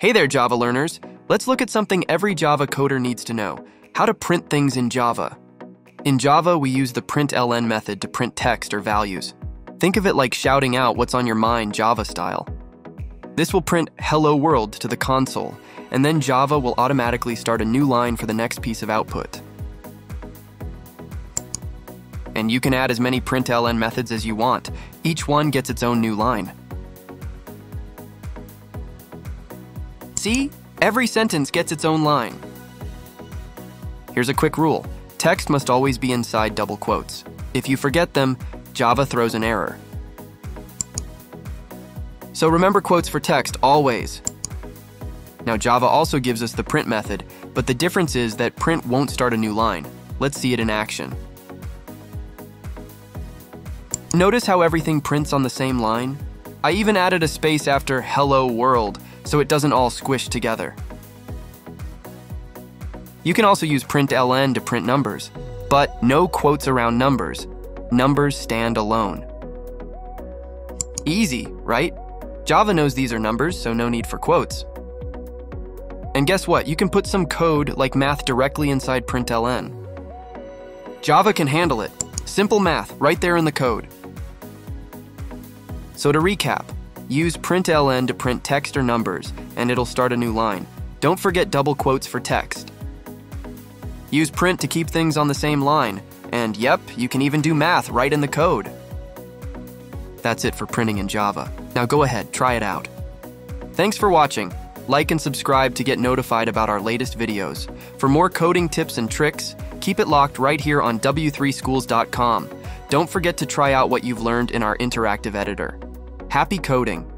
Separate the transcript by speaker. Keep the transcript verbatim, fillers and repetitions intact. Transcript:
Speaker 1: Hey there, Java learners. Let's look at something every Java coder needs to know: how to print things in Java. In Java, we use the println method to print text or values. Think of it like shouting out what's on your mind Java style. This will print "Hello World" to the console, and then Java will automatically start a new line for the next piece of output. And you can add as many println methods as you want. Each one gets its own new line. See? Every sentence gets its own line. Here's a quick rule. Text must always be inside double quotes. If you forget them, Java throws an error. So remember quotes for text always. Now Java also gives us the print method, but the difference is that print won't start a new line. Let's see it in action. Notice how everything prints on the same line? I even added a space after "Hello World" so it doesn't all squish together. You can also use println to print numbers, but no quotes around numbers. Numbers stand alone. Easy, right? Java knows these are numbers, so no need for quotes. And guess what? You can put some code like math directly inside println. Java can handle it. Simple math right there in the code. So to recap, use println to print text or numbers, and it'll start a new line. Don't forget double quotes for text. Use print to keep things on the same line, and yep, you can even do math right in the code. That's it for printing in Java. Now go ahead, try it out. Thanks for watching. Like and subscribe to get notified about our latest videos. For more coding tips and tricks, keep it locked right here on w three schools dot com. Don't forget to try out what you've learned in our interactive editor. Happy coding!